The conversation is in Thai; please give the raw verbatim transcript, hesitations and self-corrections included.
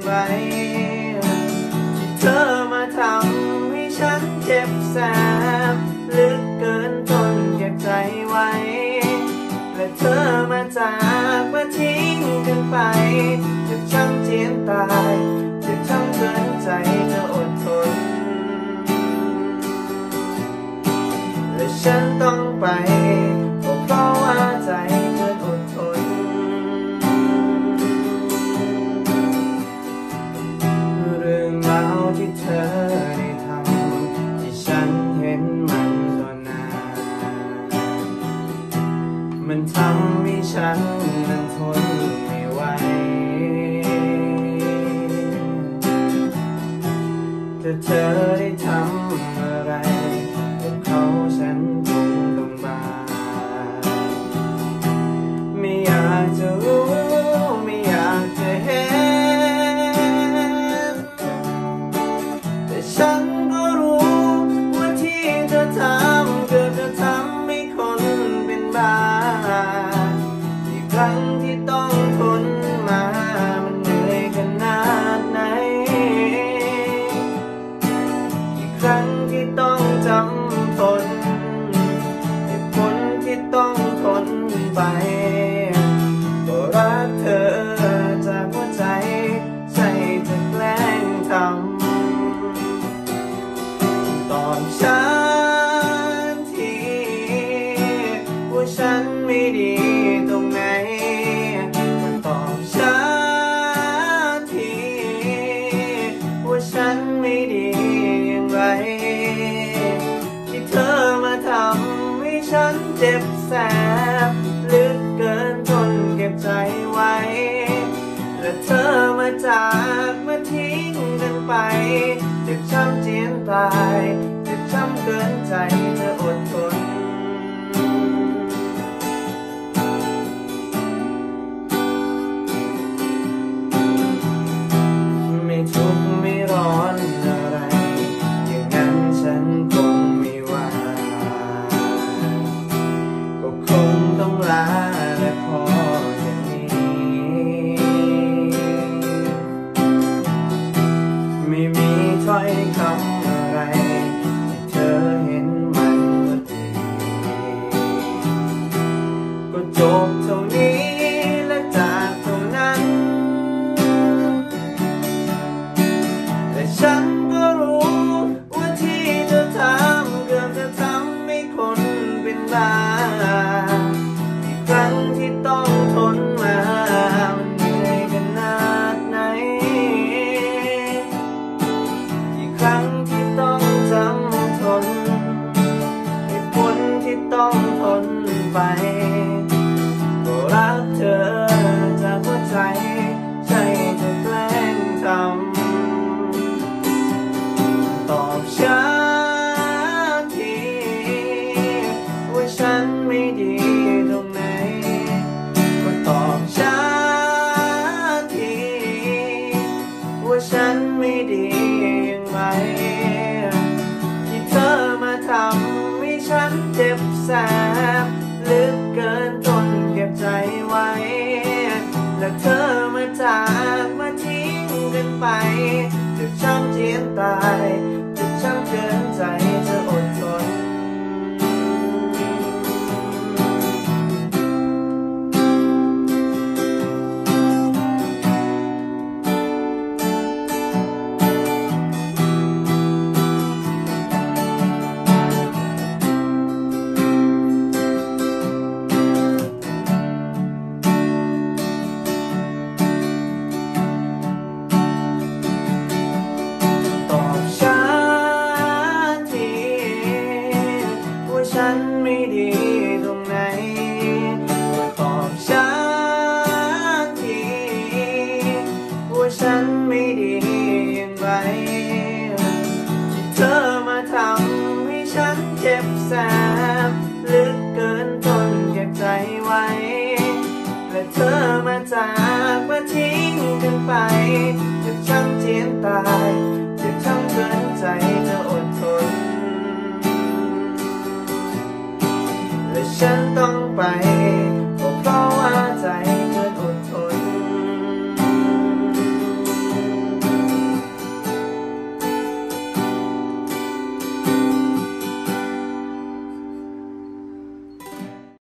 ไรที่เธอมาทำให้ฉันเจ็บแสบลึกเกินทนเก็บใจไว้และเธอมาจากมาทิ้งกันไปเจ็บช้ำเจียนตายเจ็บช้ำเกินใจจะอดทนและฉันต้องไปก็เพราะว่าใจเกินอดทนเรื่องราวที่เธอได้ทำที่ฉันเห็นมันต่อหน้ามันทำให้ฉันนั้นทนไม่ไหวแต่เธอได้ทำอะไรกับเขาฉันคงต้องบาปไม่อยากจะรู้ไม่อยากจะเห็นแต่ฉันก็รู้ว่าที่เธอทำเกิดจะทำให้คนเป็นบ้าอีกครั้งที่ต้องทนมามันเหนื่อยขนาดไหนอีกครั้งที่ต้องจำทนเหตุผลที่ต้องทนไปก็รักเธอจากหัวใจใช่จะแกล้งทำตอบฉันทีว่าฉันไม่ดีตรงไหนตอบฉันทีว่าฉันไม่ดีอย่างไรที่เธอมาทำให้ฉันเจ็บแสบลึกเกินทนเก็บใจไว้และเธอมาจากมาทิ้งกันไปเจ็บช้ำเจียนตายเจ็บช้ำเกินใจจะอดทนไม่ทุกข์ไม่ร้อนอะไรอย่างนั้นฉันคงไม่ว่าก็คงต้องลาและพออย่างนี้ไม่มีถ้อยคำอะไรที่เธอเห็นมันว่าดีก็จบเท่านี้และจากเท่านั้นแต่ฉันก็รู้ว่าที่เธอทำเกือบจะทำให้คนเป็นบ้าอีกครั้งที่ต้องทนมามันเหนื่อยขนาดไหนอีกครั้งที่ต้องจำทนเหตุผลที่ต้องทนไปก็รักเธอจากหัวใจใช่จะแกล้งทำตอบฉันทีว่าฉันไม่ดีตรงไหนก็ตอบฉันทีว่าฉันไม่ดีอย่างไรที่เธอมาทำให้ฉันเจ็บแสบลึกเกินทนเก็บใจไว้และเธอมาจากมาทิ้งกันไปเจ็บช้ำเจียนตายเจ็บช้ำเกินใจจะอดทนตอบฉันทีว่าฉันไม่ดีตรงไหนตอบฉันทีว่าฉันไม่ดีอย่างไรที่เธอมาทำให้ฉันเจ็บแสบลึกเกินทนเก็บใจไว้และเธอมาจากมาทิ้งกันไปเจ็บช้ำเจียนตายเจ็บช้ำเกินใจจะอดทนและฉันต้องไป